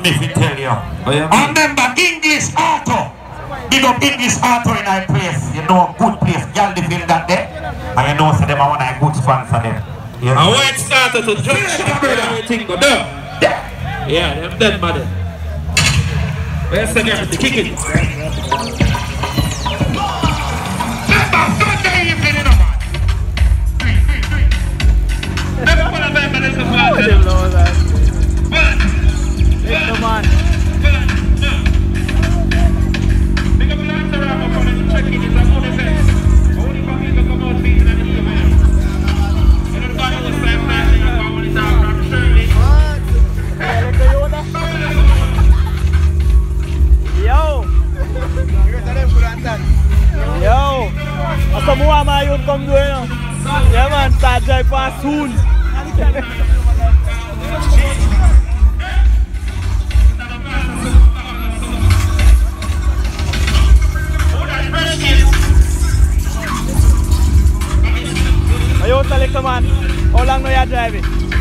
me to tell you. I remember English Auto. Big up English Auto in our place. You know, good place. Y'all feel that there. And you know, so them are one of the good sponsor there. Yes. And when it started to judge everything go down. Yeah, them dead mother. Where's the guy? The kick it. Sunday evening, you know, man. Never put a member in the party. Take the man. Big up the answer, Ramma, for the checking. It's a good event. Only for me to come out beating and the event. You don't find the same man that you found it out from Shirley. Yo! Yo! Asa mo ma yun come doon no? Yeah man, tajay pa soon. Ayo talik teman. Olang no ya drive.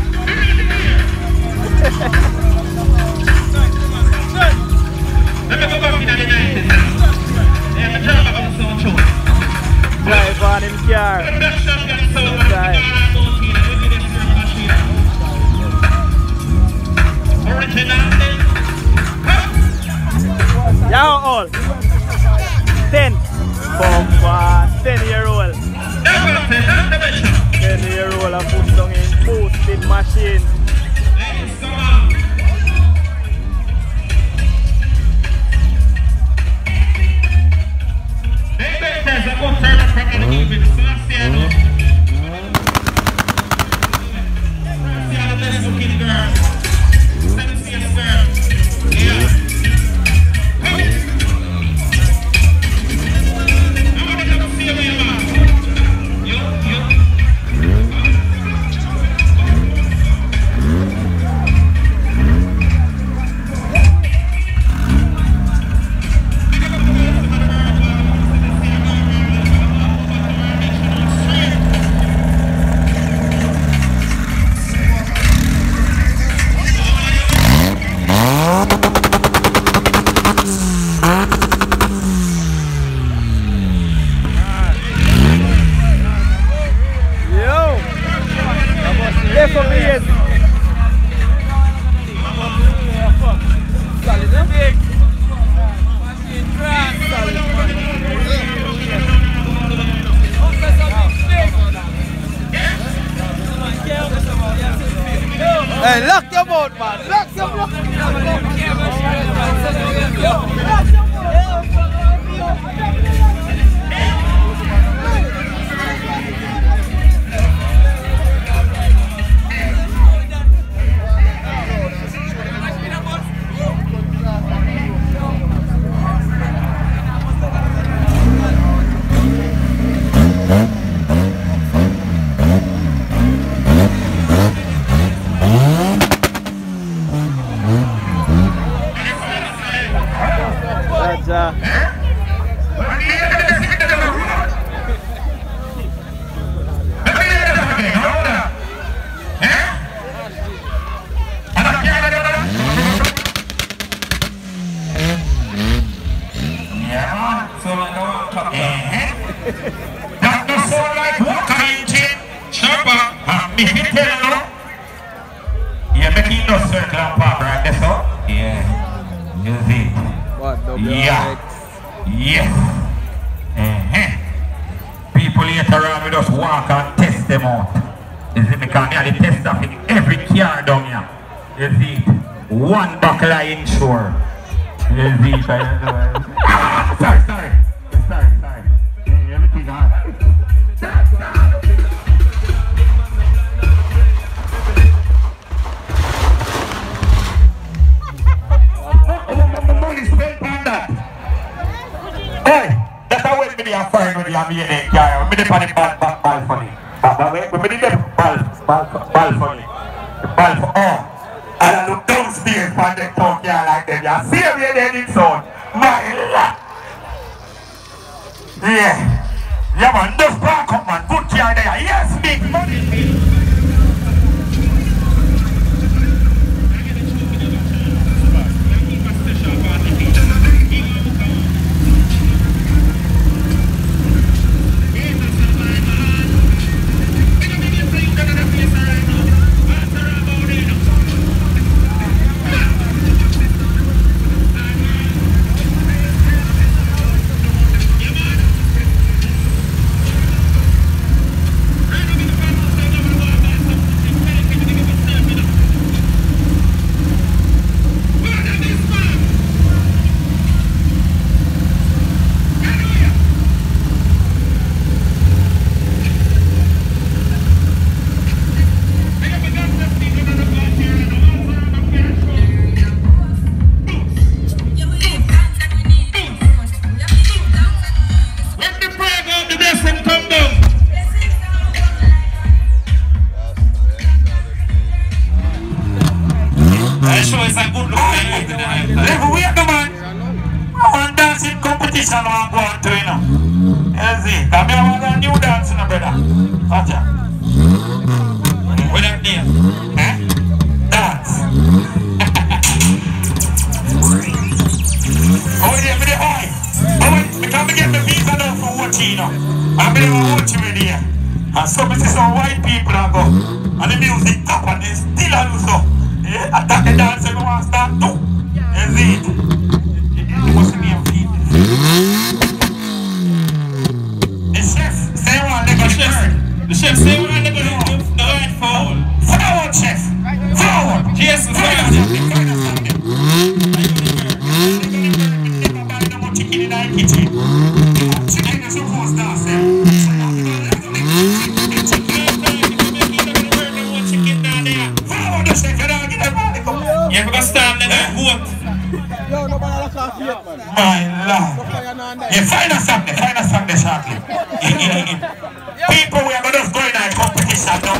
Drive on him car. Drive. Yeah, all 10 bomba 10-year-old 10-year-old a put down in boosted machine. Hey, lock your mouth, man. Lock your mouth. That does sound like water engine. Sharper, me hit it, you know? Yeah, making no circle and pop right there, so? Yeah. You see? What, yeah. Yes. People later on, we just walk and test them out. You see, because they are the test of every car down here. You see? One buckle I insure. You see? Sorry. Everything on. Money spent on that. Hey, that's how we be a fine with the amazing car. We be on the ball funny. We be the ball funny. The ball for all. And I look downstairs for the talk here like them. You see me then in sound. My God. Yeah. Yeah man, just back up man, good car there, yes, big money. too, you know. You see? Because I want a new dance, you know, brother. Watch out. What that name? Eh? Dance. Oh, yeah, me the eye. Oh, because I get my visa down for watching, you know. I'm going to watch you in here. And some see some white people that go. And the music up and they still are do so. Yeah, attack the dance and we want to start too. You see it? What's the name of it? The chef say one leg on the bird. The chef say one leg on the right forward. Forward, chef. Forward. Yes, forward. Chicken in our kitchen. Chicken is supposed to dance. Forward, the chef. You don't get a body. Yeah, because stand there and vote. Yo, nobody like off yet, man. My Lord. Yeah, find us something shortly. People, we are going to go in a competition now.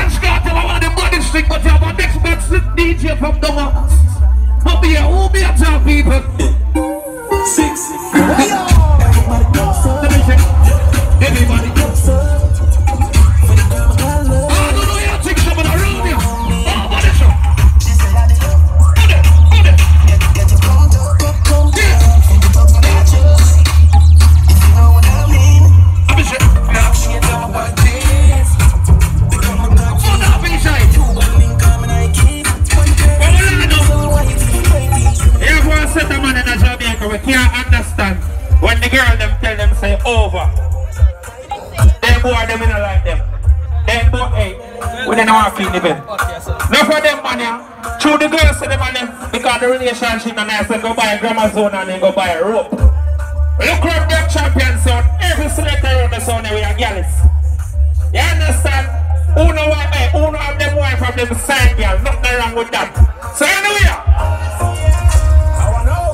DJ from the Who be a over. Them boy, them in like them. Them boy, hey, we don't want to feel the bed. No for them man, yeah. Through the girls to them and them, because the relationship and I say go buy a grammar zone and then go buy a rope. Look around them champion son, every selector around the zone we are gallus. You understand? Who know why, hey, who know have them wife from them side girl, nothing wrong with that. So anyway, I want to know.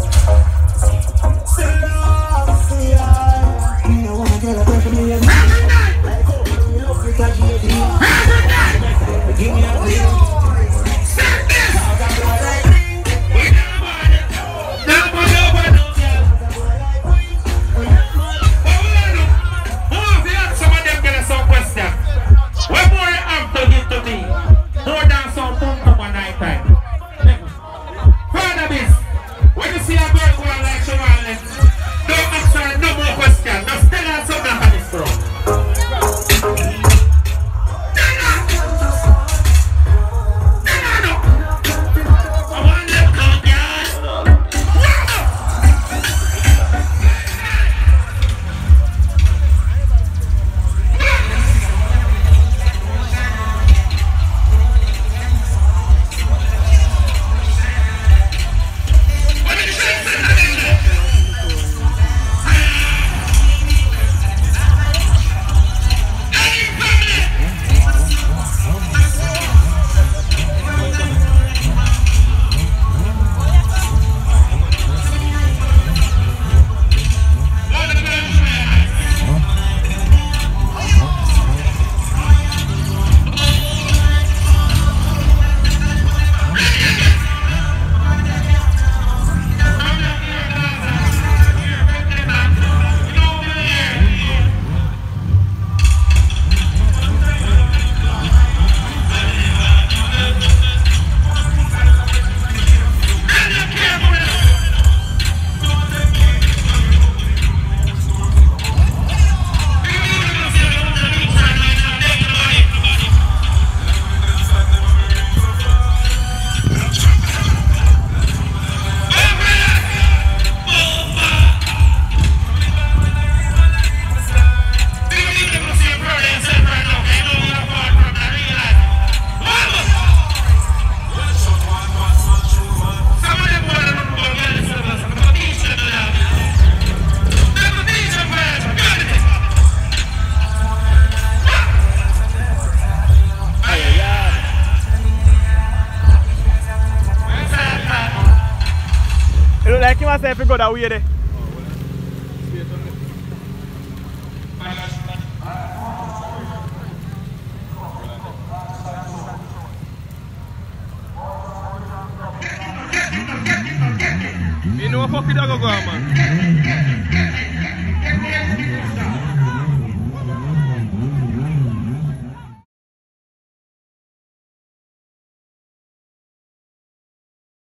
Like him say if you go that way there. You know what fuck you dog go on, man?